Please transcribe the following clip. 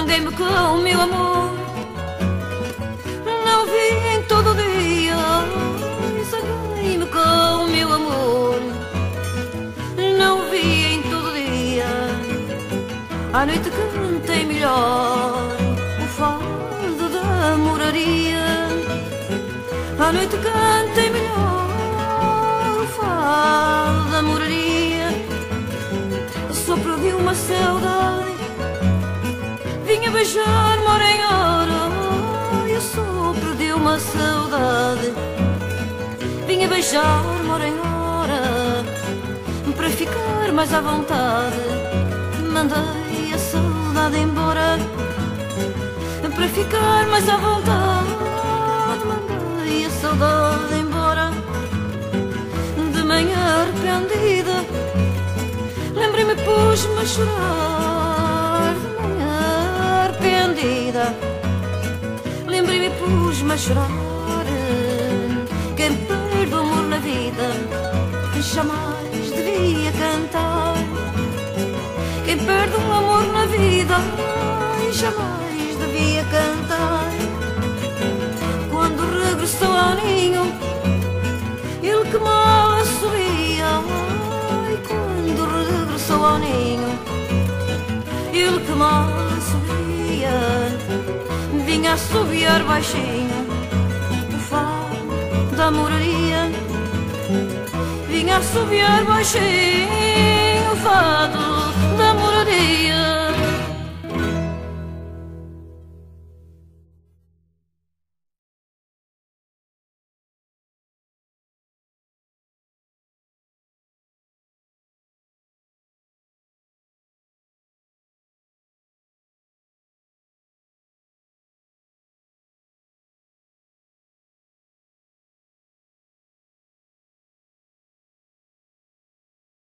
zanguei-me com o meu amor. Não vi em todo o dia, zanguei-me com o meu amor. Não vi em todo o dia, à noite cantei melhor o fado da moraria. À noite cantei melhor o fado da moraria. Sopro de uma saudade vinha beijar-me hora em hora. E o sopro de uma saudade vinha beijar-me hora em hora. Para ficar mais à vontade mandei a saudade embora. Para ficar mais à vontade mandei a saudade embora. De manhã arrependida lembrei-me, pus-me a chorar. De manhã arrependida lembrei-me, pus-me a chorar. Quem perde o amor na vida jamais devia cantar. Quem perde o amor na vida jamais devia cantar. Quando regressou ao ninho, ele que mal assobia. Ai, quando regressou ao ninho, ele que mal assobia, vinha assobiar baixinho o fado da moraria. Vinha assobiar baixinho o fado